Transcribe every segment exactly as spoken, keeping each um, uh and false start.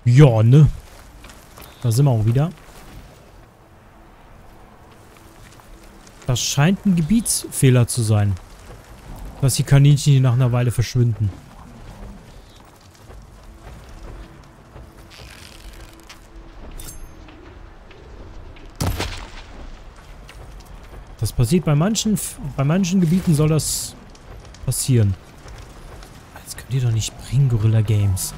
Ja, ne? Da sind wir auch wieder. Das scheint ein Gebietsfehler zu sein. Dass die Kaninchen hier nach einer Weile verschwinden. Das passiert bei manchen, bei manchen Gebieten soll das passieren. Das könnt ihr doch nicht bringen, Guerilla Games.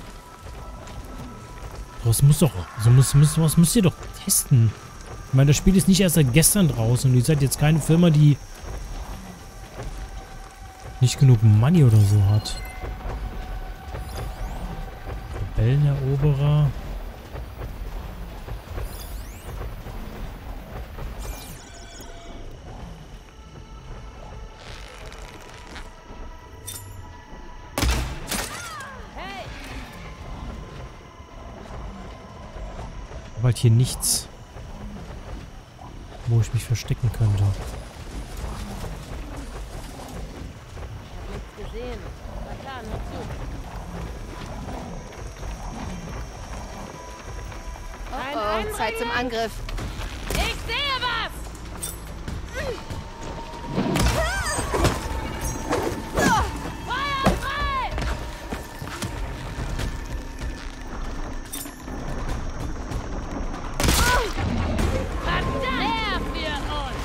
Das muss doch, so muss, muss, was müsst ihr doch testen. Ich meine, das Spiel ist nicht erst seit gestern draußen und ihr seid jetzt keine Firma, die nicht genug Money oder so hat. Rebelleneroberer. Aber halt hier nichts, wo ich mich verstecken könnte. Oh, Zeit zum Angriff. Ich sehe was! Feuer frei! Verdammt! Mehr für uns!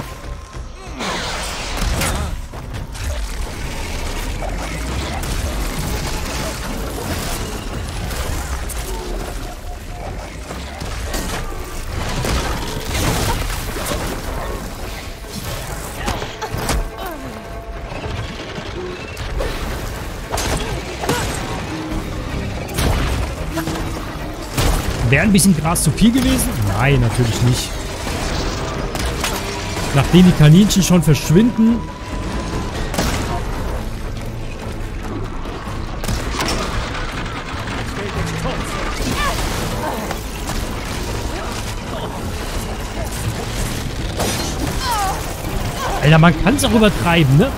Wäre ein bisschen Gras zu viel gewesen? Nein, natürlich nicht. Nachdem die Kaninchen schon verschwinden. Alter, man kann es auch übertreiben, ne?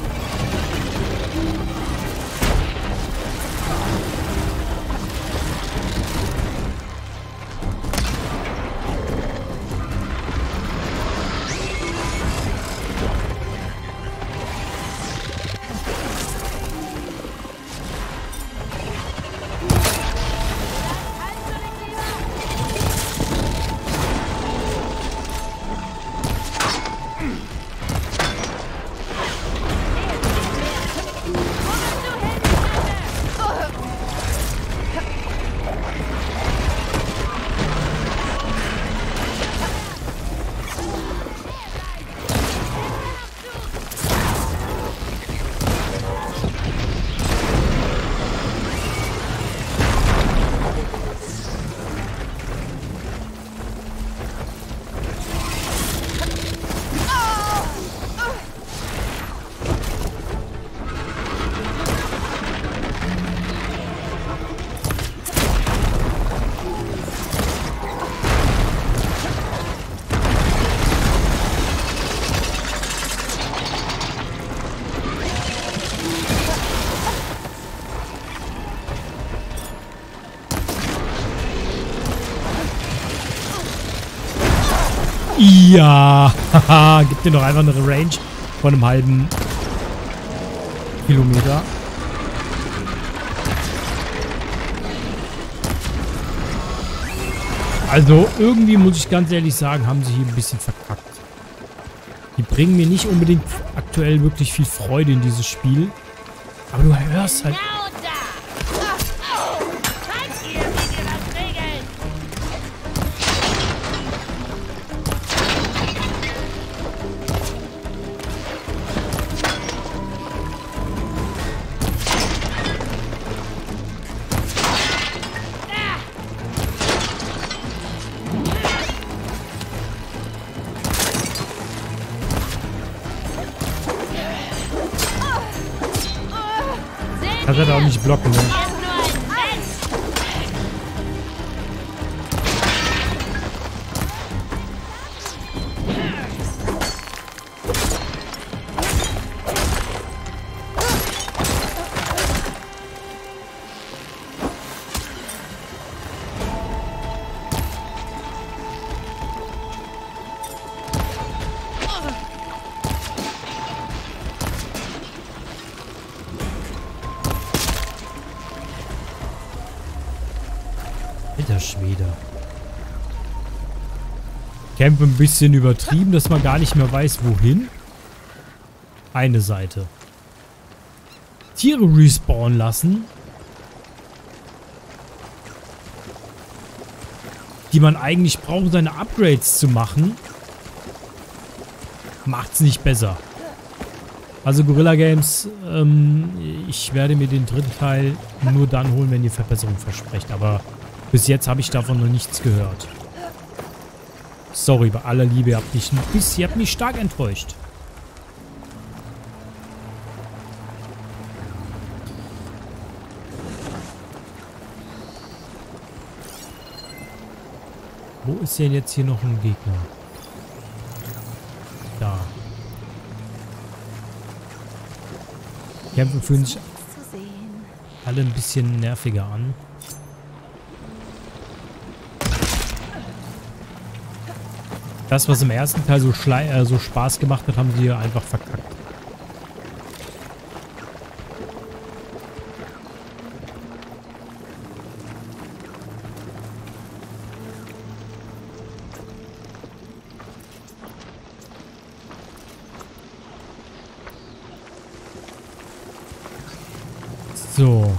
Ja, haha, gib dir doch einfach eine Range von einem halben Kilometer. Also irgendwie muss ich ganz ehrlich sagen, haben sie hier ein bisschen verkackt. Die bringen mir nicht unbedingt aktuell wirklich viel Freude in dieses Spiel. Aber du hörst halt... Kannst du da auch nicht blocken, ne? Alter Schwede. Camp ein bisschen übertrieben, dass man gar nicht mehr weiß, wohin. Eine Seite. Tiere respawnen lassen. Die man eigentlich braucht, um seine Upgrades zu machen. Macht's nicht besser. Also Guerilla Games, ähm, ich werde mir den dritten Teil nur dann holen, wenn ihr Verbesserung versprecht. Aber bis jetzt habe ich davon noch nichts gehört. Sorry, bei aller Liebe, ihr habt mich, ein bisschen, ihr habt mich stark enttäuscht. Wo ist denn jetzt hier noch ein Gegner? Da. Kämpfe fühlen sich alle ein bisschen nerviger an. Das, was im ersten Teil so, äh, so Spaß gemacht hat, haben sie hier einfach verkackt. So.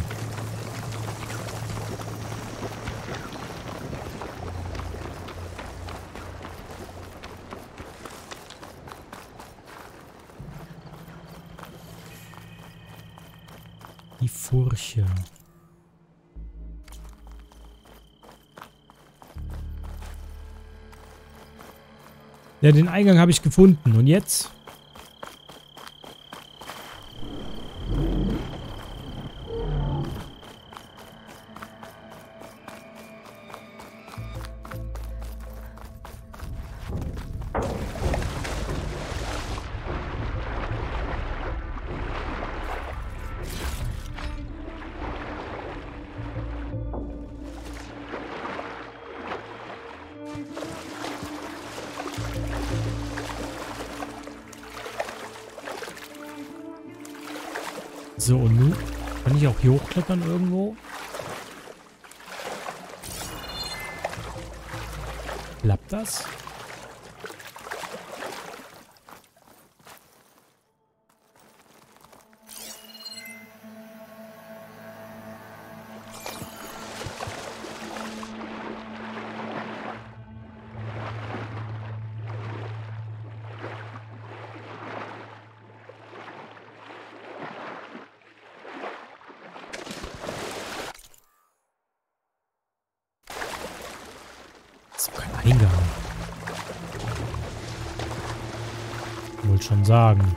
Die Furche. Ja, den Eingang habe ich gefunden. Und jetzt? So, und nun kann ich auch hier hochklettern irgendwo? Klappt das? So, kein Eingang. Ich wollte schon sagen.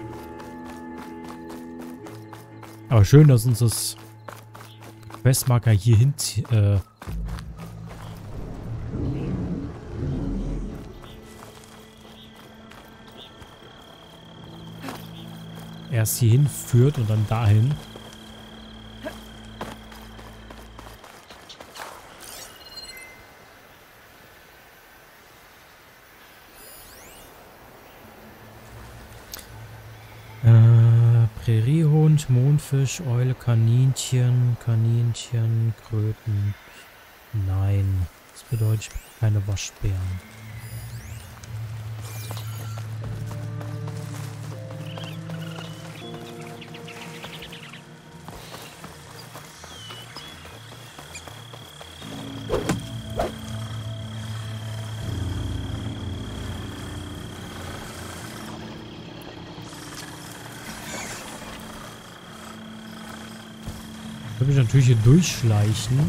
Aber schön, dass uns das Questmarker hier hin äh, erst hierhin führt und dann dahin. Präriehund, Mondfisch, Eule, Kaninchen, Kaninchen, Kröten. Nein, das bedeutet, ich bin keine Waschbären. Ich kann mich natürlich hier durchschleichen.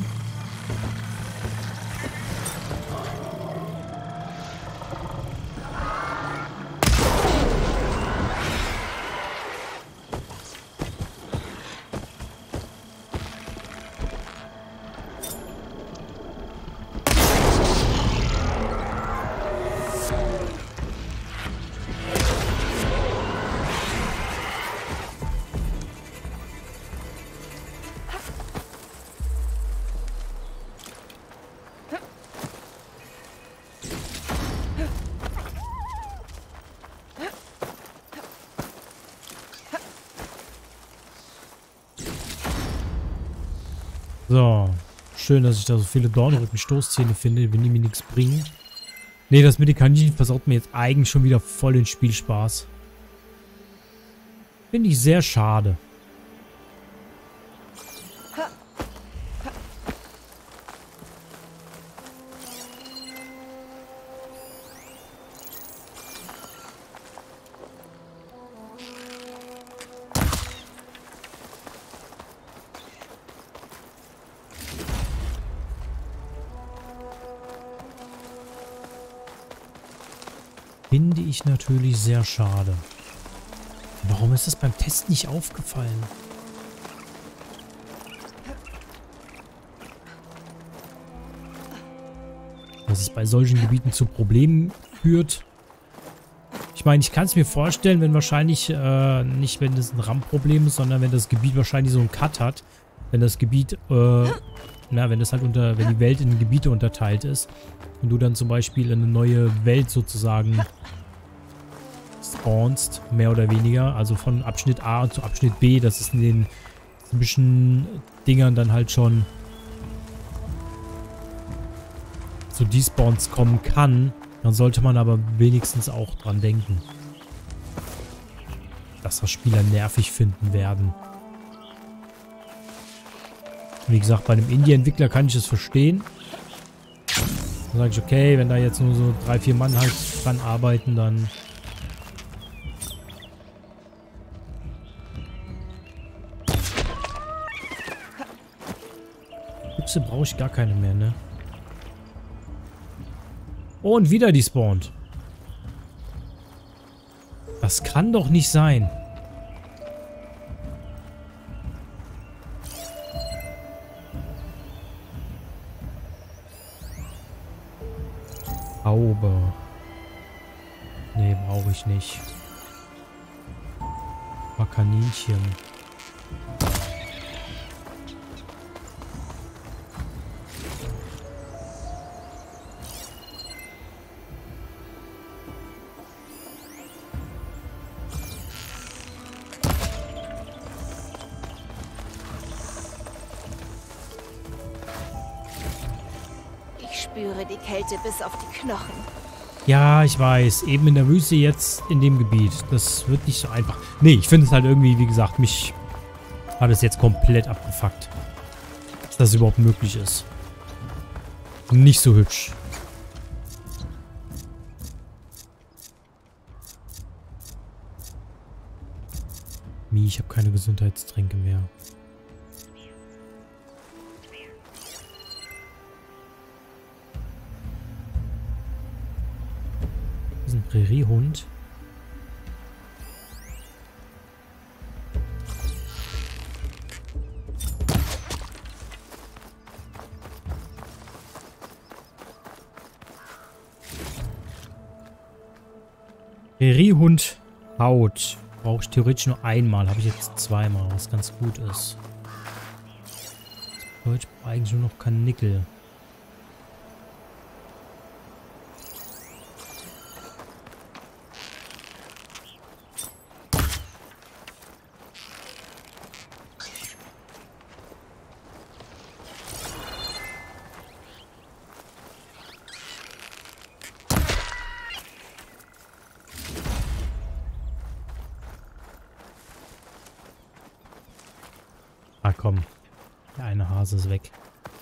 So. Schön, dass ich da so viele Dornrücken-Stoßzähne finde, wenn die mir nichts bringen. Nee, das mit den Kaninchen versaut mir jetzt eigentlich schon wieder voll den Spielspaß. Finde ich sehr schade. Finde ich natürlich sehr schade. Warum ist das beim Test nicht aufgefallen? Dass es bei solchen Gebieten zu Problemen führt. Ich meine, ich kann es mir vorstellen, wenn wahrscheinlich, äh, nicht wenn das ein RAM-Problem ist, sondern wenn das Gebiet wahrscheinlich so einen Cut hat. Wenn das Gebiet, äh, na, wenn das halt unter, wenn die Welt in Gebiete unterteilt ist. Und du dann zum Beispiel eine neue Welt sozusagen spawnst, mehr oder weniger. Also von Abschnitt A zu Abschnitt B, dass es in den Zwischendingern dann halt schon zu Despawns kommen kann. Dann sollte man aber wenigstens auch dran denken, dass das Spieler nervig finden werden. Wie gesagt, bei einem Indie-Entwickler kann ich es verstehen. Dann sage ich, okay, wenn da jetzt nur so drei, vier Mann halt dran arbeiten, dann... Büchse brauche ich gar keine mehr, ne? Oh, und wieder die spawnt. Das kann doch nicht sein. Haube. Nee, brauche ich nicht. Mal Kaninchen. Ich spüre die Kälte bis auf die Knochen. Ja, ich weiß. Eben in der Wüste jetzt in dem Gebiet. Das wird nicht so einfach. Nee, ich finde es halt irgendwie, wie gesagt, mich hat es jetzt komplett abgefuckt. Dass das überhaupt möglich ist. Nicht so hübsch. Mi, ich habe keine Gesundheitstränke mehr. Das ist ein Präriehund. Präriehund Haut. Brauche ich theoretisch nur einmal. Habe ich jetzt zweimal, was ganz gut ist. Deutsch brauche eigentlich nur noch Karnickel. Ah komm, der eine Hase ist weg.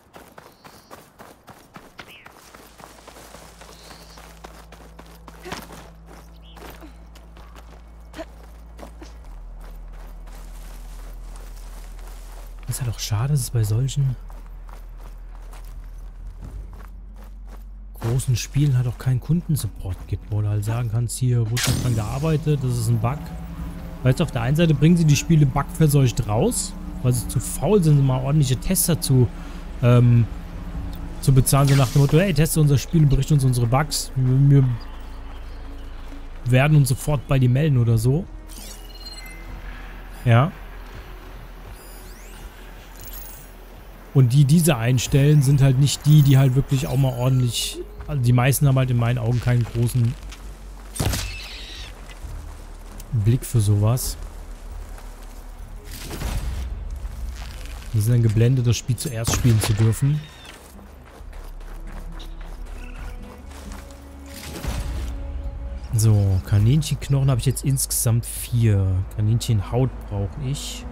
Das ist halt auch schade, dass es bei solchen großen Spielen halt auch keinen Kundensupport gibt, wo du halt sagen kannst, hier wurde dran gearbeitet, das ist ein Bug. Weißt du, auf der einen Seite bringen sie die Spiele bugverseucht raus, weil sie zu faul sind, mal ordentliche Tester zu, ähm, zu bezahlen. So nach dem Motto, hey, teste unser Spiel und berichte uns unsere Bugs. Wir, wir werden uns sofort bei dir melden oder so. Ja. Und die, die diese einstellen, sind halt nicht die, die halt wirklich auch mal ordentlich... Also die meisten haben halt in meinen Augen keinen großen Blick für sowas. Die sind dann geblendet, das Spiel zuerst spielen zu dürfen. So, Kaninchenknochen habe ich jetzt insgesamt vier. Kaninchenhaut brauche ich.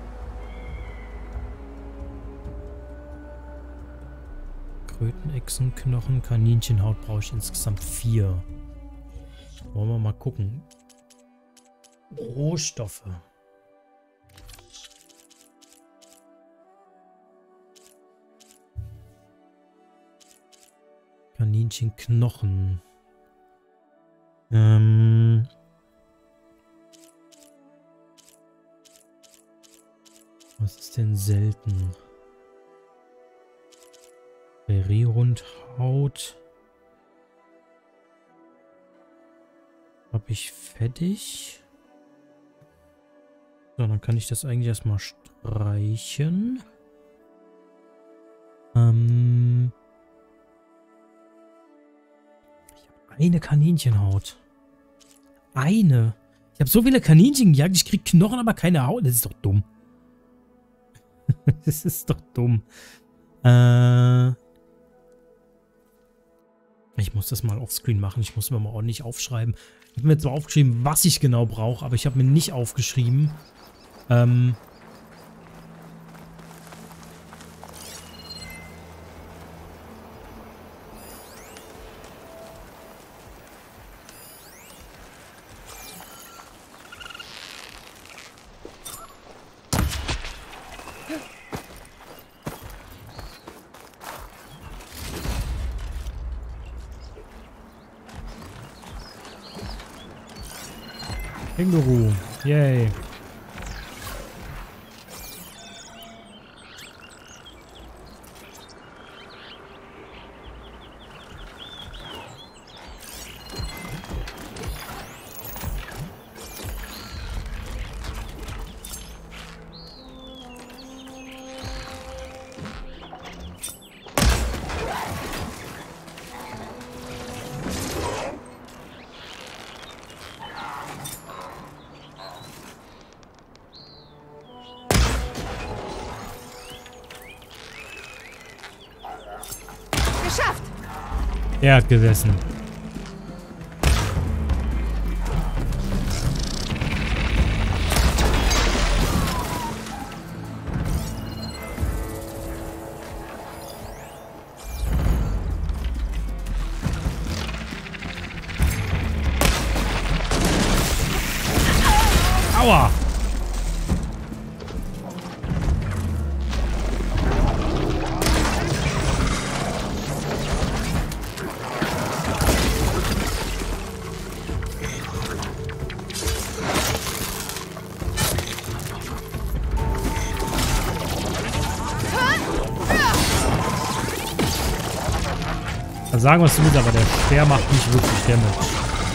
Krötenechsenknochen, Kaninchenhaut brauche ich insgesamt vier. Wollen wir mal gucken. Rohstoffe. Kaninchenknochen. Ähm. Was ist denn selten? Prärierundhaut. Habe ich fertig? So, dann kann ich das eigentlich erstmal streichen. Ähm. Ich habe eine Kaninchenhaut. Eine. Ich habe so viele Kaninchen gejagt, ich kriege Knochen, aber keine Haut. Das ist doch dumm. Das ist doch dumm. Äh. Ich muss das mal offscreen machen. Ich muss mir mal ordentlich aufschreiben. Ich habe mir zwar aufgeschrieben, was ich genau brauche, aber ich habe mir nicht aufgeschrieben. Ähm. Känguru. Yay. Geschafft! Er hat gesessen. Aua! Sagen, was du willst, aber der Speer macht nicht wirklich Damage.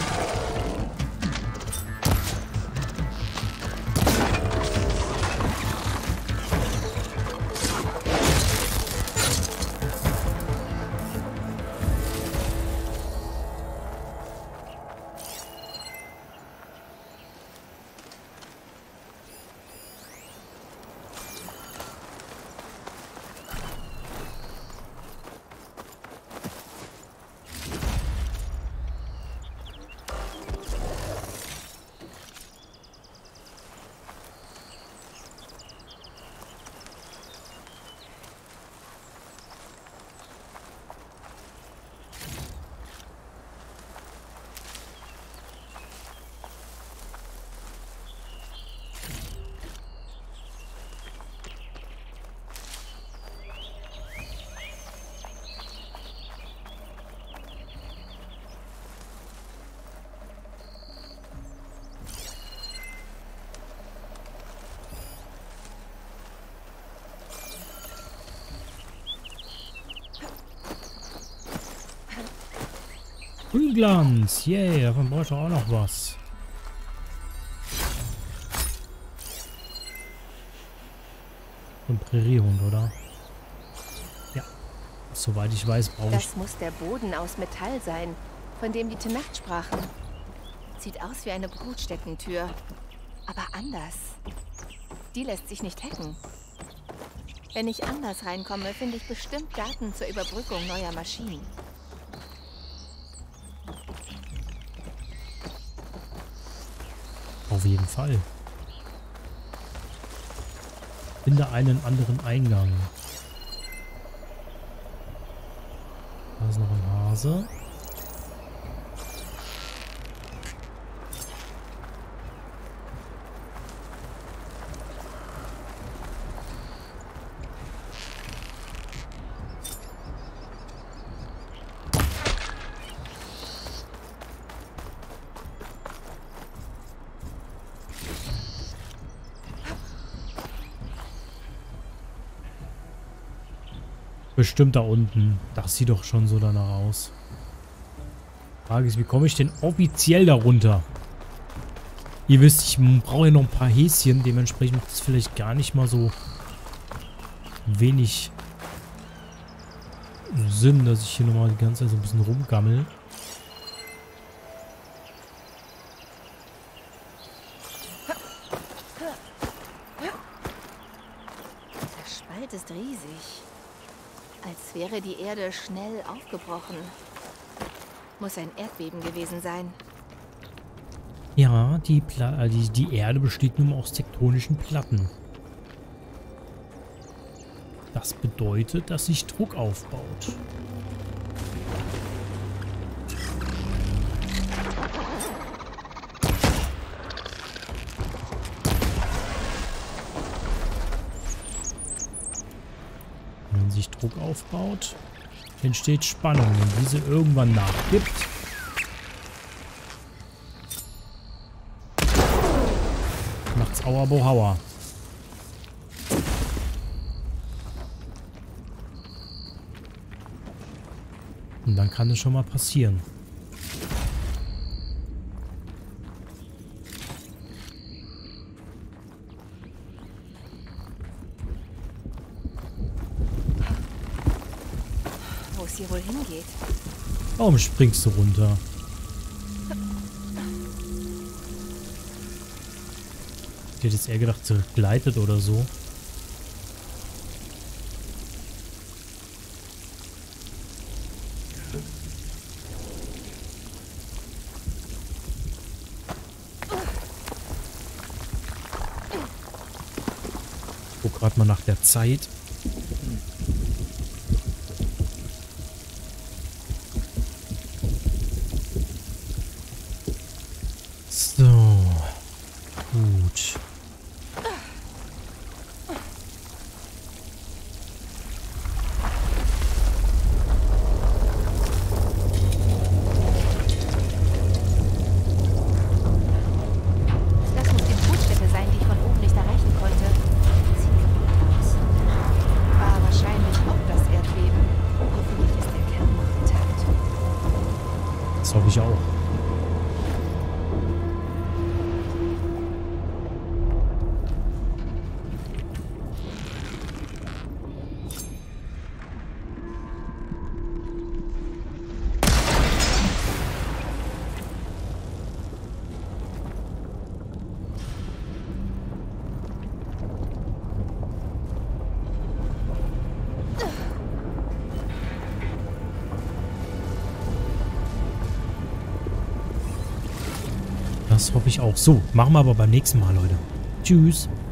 Grünglanz, yay, davon brauche ich doch auch noch was. Und Präriehund, oder? Ja, soweit ich weiß, brauche ich... Das muss der Boden aus Metall sein, von dem die Tenacht sprachen. Sieht aus wie eine Brutstättentür, aber anders. Die lässt sich nicht hacken. Wenn ich anders reinkomme, finde ich bestimmt Daten zur Überbrückung neuer Maschinen. Auf jeden Fall. Finde einen anderen Eingang. Da ist noch ein Hase. Bestimmt da unten. Das sieht doch schon so danach aus. Frage ist, wie komme ich denn offiziell darunter? Ihr wisst, ich brauche ja noch ein paar Häschen. Dementsprechend macht es vielleicht gar nicht mal so wenig Sinn, dass ich hier nochmal die ganze Zeit so ein bisschen rumgammel. Der Spalt ist riesig. Als wäre die Erde schnell aufgebrochen. Muss ein Erdbeben gewesen sein. Ja, die, Pla die, die Erde besteht nun aus tektonischen Platten. Das bedeutet, dass sich Druck aufbaut. Wenn sich Druck aufbaut, entsteht Spannung. Wenn diese irgendwann nachgibt, macht's Aua Bohauer. Und dann kann es schon mal passieren. Wo es hier wohl hingeht? Warum springst du runter? Ich hätte jetzt eher gedacht, sie gleitet oder so. Guck gerade mal nach der Zeit. So. Gut. Das muss die Brutstätte sein, die ich von oben nicht erreichen konnte. Sieht kaputt aus. War wahrscheinlich auch das Erdbeben. Hoffentlich ist der Kern noch intakt. Das hoffe ich auch. Das hoffe ich auch. So, machen wir aber beim nächsten Mal, Leute. Tschüss.